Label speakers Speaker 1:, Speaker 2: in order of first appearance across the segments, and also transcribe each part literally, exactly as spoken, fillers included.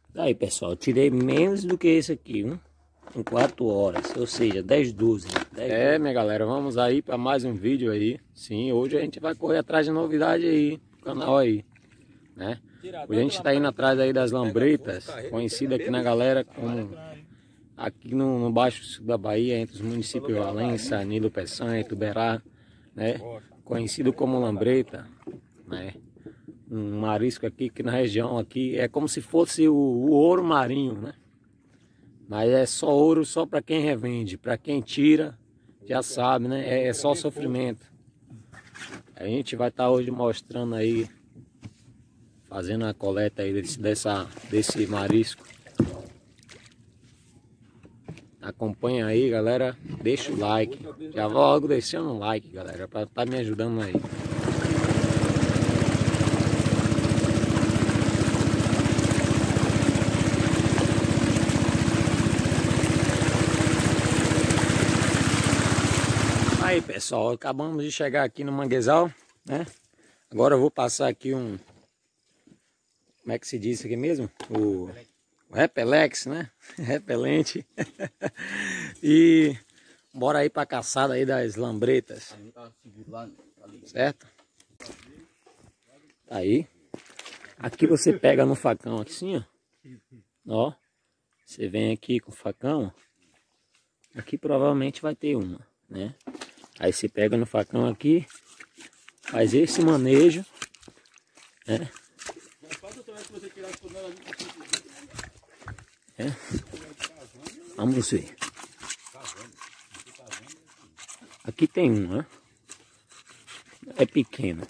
Speaker 1: Aí pessoal, eu tirei menos do que esse aqui, viu? Em quatro horas, ou seja, dez, doze. dez, é, minha galera, vamos aí para mais um vídeo aí. Sim, hoje a gente vai correr atrás de novidade aí, no canal aí, né? Hoje a gente está indo atrás aí das lambretas, conhecida aqui na galera como, aqui no, no Baixo Sul da Bahia, entre os municípios de Valença, Nilo Peçanha, Tuberá, né? Conhecido como lambreta, né? Um marisco aqui que na região aqui é como se fosse o, o ouro marinho, né? Mas é só ouro só para quem revende, para quem tira já sabe, né? É, é só sofrimento. A gente vai estar tá hoje mostrando aí, fazendo a coleta aí desse, dessa, desse marisco. Acompanha aí, galera, deixa o like, já vou logo deixando um like, galera, para estar tá me ajudando aí. Aí pessoal, acabamos de chegar aqui no manguezal, né? Agora eu vou passar aqui um, como é que se diz isso aqui mesmo? O, o repelex, né? Repelente. E bora aí pra caçada aí das lambretas, certo? Aí, aqui você pega no facão assim, ó. Ó, você vem aqui com o facão, aqui provavelmente vai ter uma, né? Aí você pega no facão aqui, faz esse manejo, né? É. Vamos ver. Aqui tem uma, é pequena.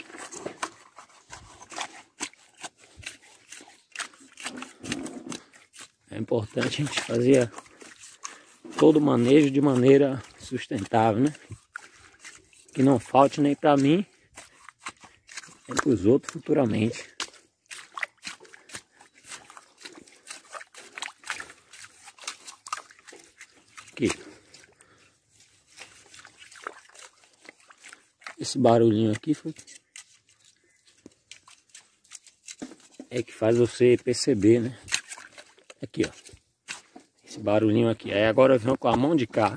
Speaker 1: É importante a gente fazer todo o manejo de maneira sustentável, né? Que não falte nem para mim, nem para os outros futuramente. Aqui. Esse barulhinho aqui foi... é que faz você perceber, né? Aqui, ó. Esse barulhinho aqui. Aí agora eu venho com a mão de cá.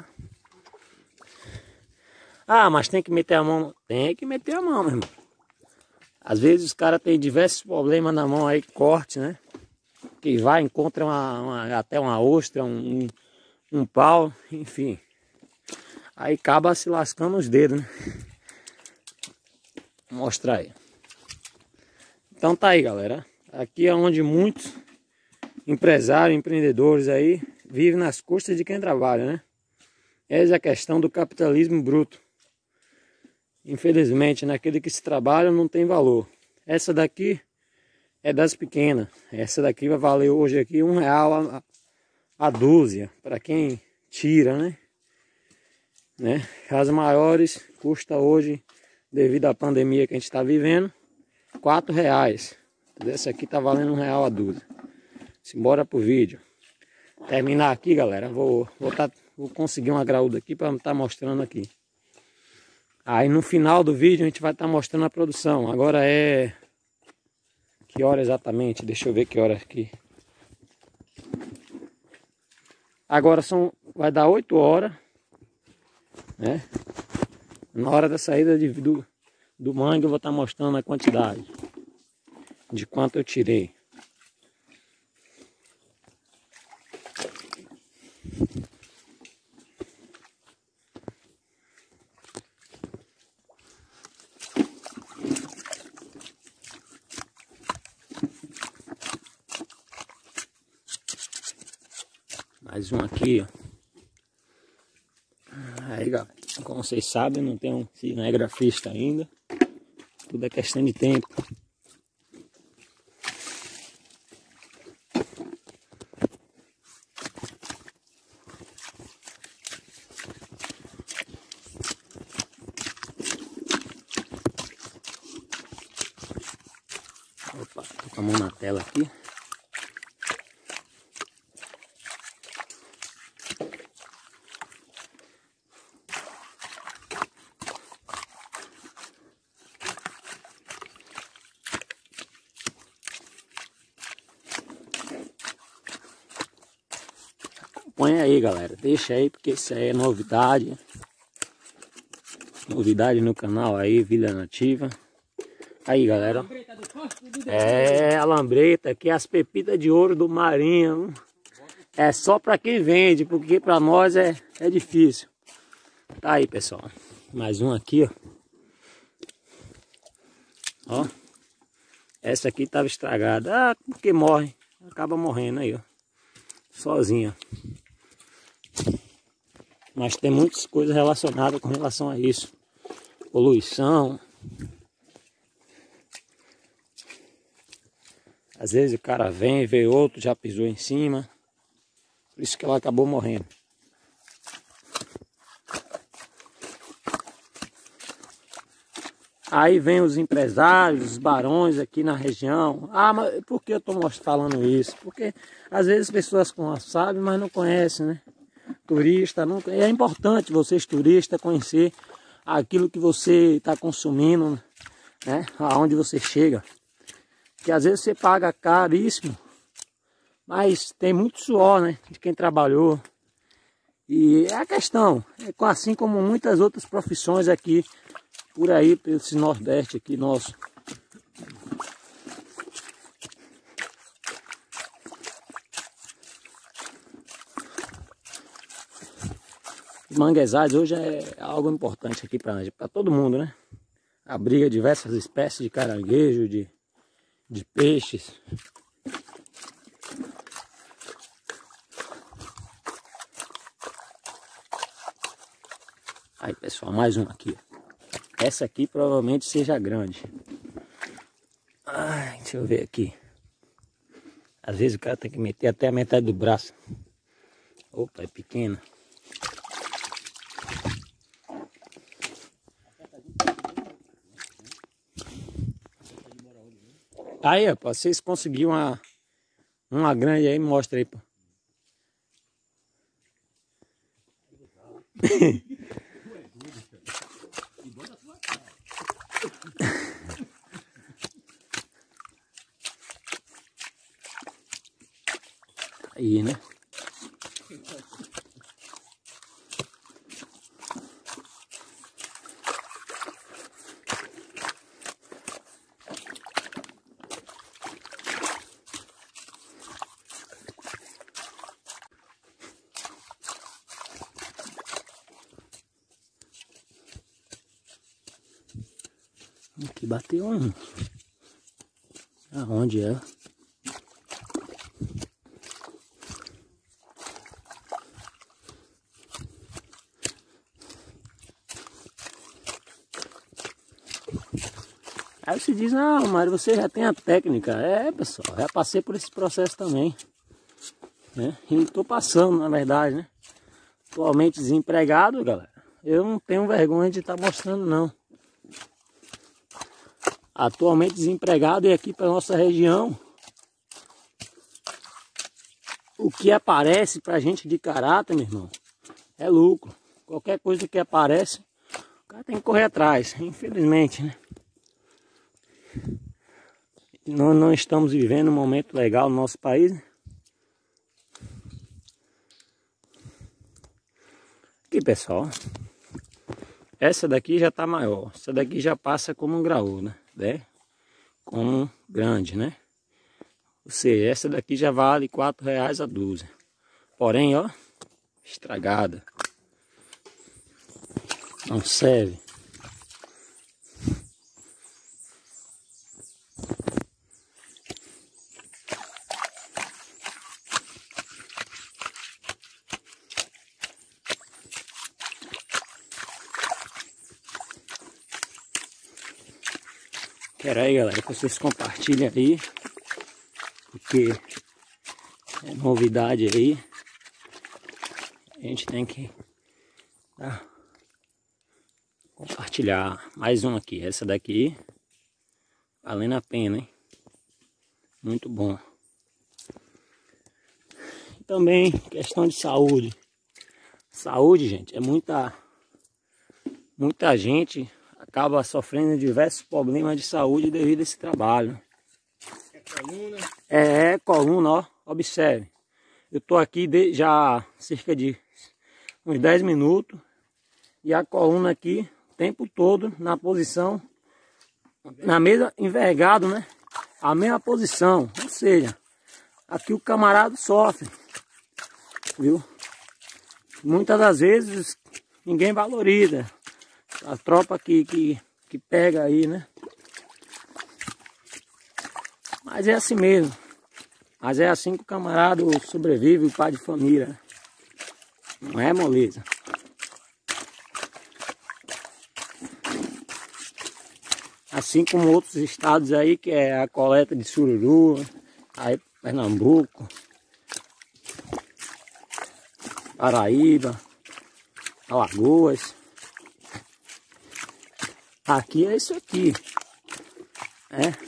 Speaker 1: Ah, mas tem que meter a mão. Tem que meter a mão, meu irmão. Às vezes os caras têm diversos problemas na mão aí, corte, né? Que vai, encontra uma, uma, até uma ostra, um, um, um pau, enfim. Aí acaba se lascando os dedos, né? Vou mostrar aí. Então tá aí, galera. Aqui é onde muitos empresários, empreendedores aí vivem nas custas de quem trabalha, né? Essa é a questão do capitalismo bruto. Infelizmente, naquele que se trabalha não tem valor. Essa daqui é das pequenas. Essa daqui vai valer hoje aqui um real a, a dúzia, para quem tira, né? né? As maiores custa hoje, devido à pandemia que a gente está vivendo, quatro reais. Essa aqui tá valendo um real a dúzia. Simbora pro vídeo. Terminar aqui, galera. Vou, vou, tá, vou conseguir uma graúda aqui para estar tá mostrando aqui. Aí no final do vídeo a gente vai estar tá mostrando a produção. Agora é... que hora exatamente? Deixa eu ver que hora aqui. Agora são... vai dar oito horas. Né? Na hora da saída de, do, do mangue eu vou estar tá mostrando a quantidade. De quanto eu tirei. Mais um aqui, ó. Aí, galera, como vocês sabem, não tenho cinegrafista ainda. Tudo é questão de tempo. Opa, tô com a mão na tela aqui. acompanha aí, galera. Deixa aí, porque isso aí é novidade. Novidade no canal aí, Vida Nativa. Aí, galera. É, a lambreta aqui, as pepitas de ouro do Marinho. É só para quem vende, porque para nós é, é difícil. Tá aí, pessoal. Mais um aqui, ó. Ó. Essa aqui tava estragada. Ah, porque morre. Acaba morrendo aí, ó. Sozinha. Mas tem muitas coisas relacionadas com relação a isso. Poluição. Às vezes o cara vem, vê outro, já pisou em cima. Por isso que ela acabou morrendo. Aí vem os empresários, os barões aqui na região. Ah, mas por que eu estou falando isso? Porque às vezes as pessoas sabem, mas não conhecem, né? Turista, não... é importante vocês turistas conhecer aquilo que você está consumindo, né? Aonde você chega. Que às vezes você paga caríssimo, mas tem muito suor, né? De quem trabalhou. E é a questão, é assim como muitas outras profissões aqui, por aí, pelo esse Nordeste aqui nosso. Os manguezais hoje é algo importante aqui para todo mundo, né? Abriga diversas espécies de caranguejo, de, de peixes. Aí, pessoal, mais uma aqui. Essa aqui provavelmente seja grande. Ai, deixa eu ver aqui. Às vezes o cara tem que meter até a metade do braço. Opa, é pequena. Aí, ó, vocês conseguiram uma, uma grande aí, mostra aí, pô. Aí, né? Aqui bateu um. Aonde é? Aí você diz, não, Mário, você já tem a técnica. É, pessoal, já passei por esse processo também, né? E estou passando, na verdade, né? Atualmente desempregado, galera. Eu não tenho vergonha de estar mostrando, não. Atualmente desempregado e aqui para nossa região, o que aparece pra gente de caráter, meu irmão, é lucro. Qualquer coisa que aparece, o cara tem que correr atrás, infelizmente, né? Nós não estamos vivendo um momento legal no nosso país, né? Aqui, pessoal, essa daqui já tá maior. Essa daqui já passa como um graúdo, né? né? Como grande, né? Ou seja, essa daqui já vale quatro reais a dúzia. Porém, ó, estragada. Não serve. Quero aí, galera, que vocês compartilhem aí, porque é novidade aí. A gente tem que tá, compartilhar. Mais um aqui, essa daqui, valendo a pena, hein? Muito bom. E também questão de saúde. Saúde, gente, é muita, muita gente acaba sofrendo diversos problemas de saúde devido a esse trabalho. É coluna? É, é coluna, ó. Observe. Eu tô aqui de, já há cerca de uns dez minutos. E a coluna aqui, o tempo todo, na posição, na mesma, envergado, né? A mesma posição. Ou seja, aqui o camarada sofre. Viu? Muitas das vezes ninguém valoriza. A tropa que, que, que pega aí, né? Mas é assim mesmo. Mas é assim que o camarada sobrevive, o pai de família. Não é moleza. Assim como outros estados aí, que é a coleta de sururu, aí Pernambuco, Paraíba, Alagoas. Aqui é isso aqui. É.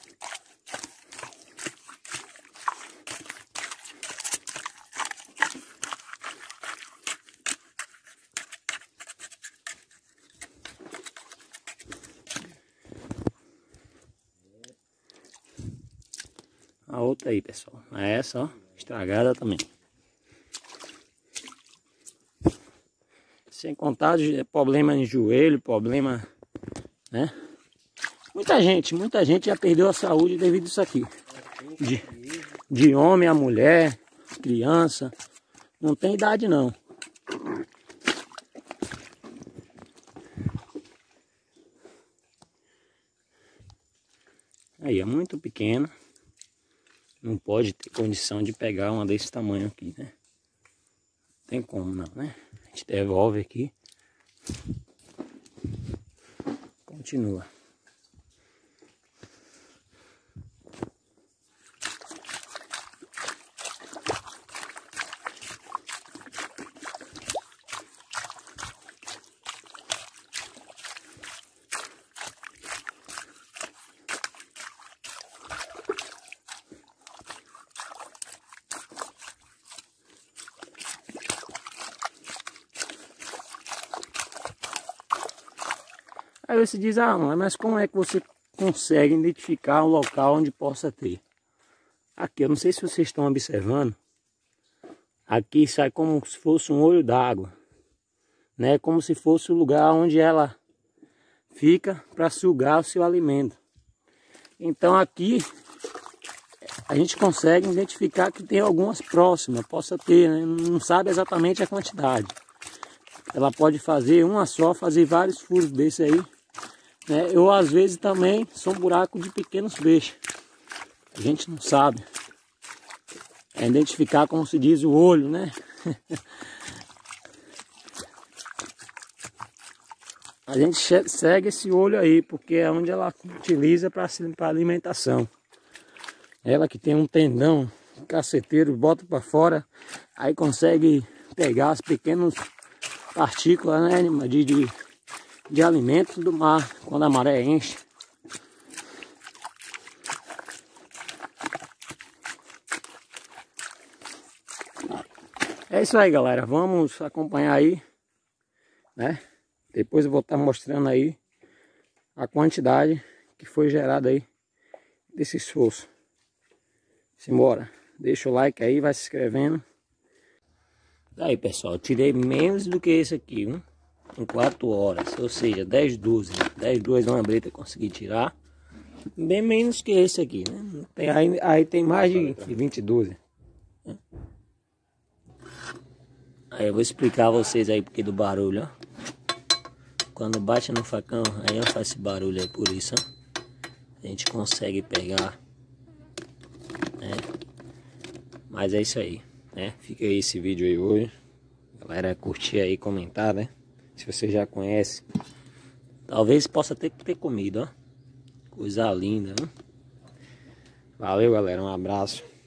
Speaker 1: A outra aí, pessoal. É essa, ó, estragada também. Sem contar problema em joelho, problema, né? Muita gente, muita gente já perdeu a saúde devido a isso aqui. De, de homem a mulher, criança. Não tem idade não. Aí, é muito pequena. Não pode ter condição de pegar uma desse tamanho aqui, né? Não tem como não, né? A gente devolve aqui. Continua. Aí você diz, ah, mas como é que você consegue identificar um local onde possa ter? Aqui, eu não sei se vocês estão observando. Aqui sai como se fosse um olho d'água, né? Como se fosse o lugar onde ela fica para sugar o seu alimento. Então aqui a gente consegue identificar que tem algumas próximas, possa ter, né? Não sabe exatamente a quantidade. Ela pode fazer uma só, fazer vários furos desse aí. Né? Ou às vezes também são buracos de pequenos peixes. A gente não sabe. É identificar, como se diz, o olho, né? A gente segue esse olho aí, porque é onde ela utiliza para alimentação. Ela que tem um tendão caceteiro, bota para fora, aí consegue pegar as pequenas partículas, né, de, de, de alimento do mar, quando a maré enche. É isso aí, galera. Vamos acompanhar aí, né? Depois eu vou estar mostrando aí a quantidade que foi gerada aí desse esforço. Simbora. Deixa o like aí, vai se inscrevendo. Aí, pessoal, eu tirei menos do que esse aqui, hein? Em quatro horas, ou seja, dez, doze. dez, doze uma breta consegui tirar. Bem menos que esse aqui, né? Tem, aí, aí tem mais de vinte, doze. Aí eu vou explicar a vocês aí porque do barulho, ó. Quando bate no facão, aí eu faço esse barulho aí, por isso, ó. A gente consegue pegar, né? Mas é isso aí, né? Fica aí esse vídeo aí hoje. Galera, curtir aí, comentar, né? Se você já conhece, talvez possa ter que ter comido, ó. Coisa linda, né? Valeu, galera. Um abraço.